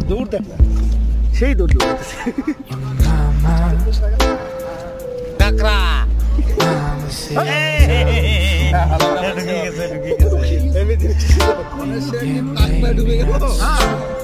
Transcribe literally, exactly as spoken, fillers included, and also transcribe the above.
দৌড় দেখ না, সেই দৌড় দৌড়াতেছে। কাকড়া ঢুকে গেছে ঢুকে গেছে।